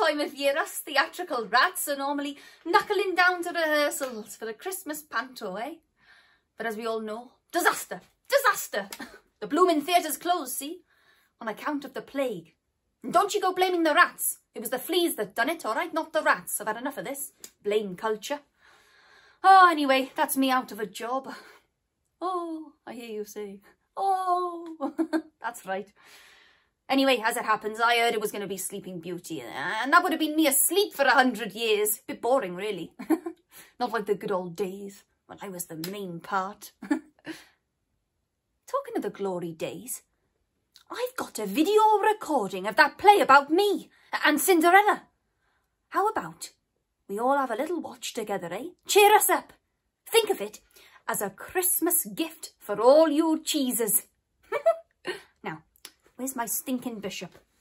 time of year us theatrical rats are normally knuckling down to rehearsals for the Christmas panto, eh? But as we all know, disaster, disaster. The blooming theatre's closed, see? On account of the plague. And don't you go blaming the rats. It was the fleas that done it, all right? Not the rats. I've had enough of this. Blame culture. Oh, anyway, that's me out of a job. Oh, I hear you say. Oh, that's right. Anyway, as it happens, I heard it was going to be Sleeping Beauty, and that would have been me asleep for 100 years. Bit boring, really. Not like the good old days when I was the main part. Talking of the glory days, I've got a video recording of that play about me and Cinderella. How about we all have a little watch together, eh? Cheer us up. Think of it as a Christmas gift for all you cheeses. Now, where's my stinking bishop?